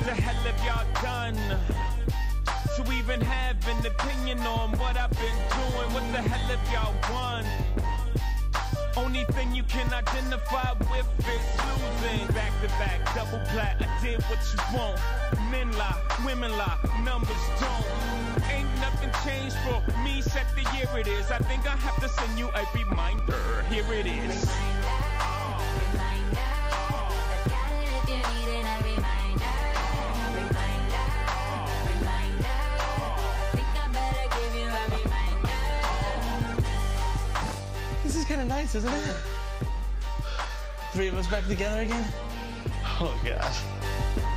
the hell have y'all done to even have an opinion on what I've been doing? What the hell have y'all won? Only thing you can identify with is losing. Back to back, double plat, I did what you want. Men lie, women lie, numbers don't. Ain't nothing changed for me, except the year it is. I think I have to send you a reminder. Here it is. This is kind of nice, isn't it? Three of us back together again? Oh, gosh.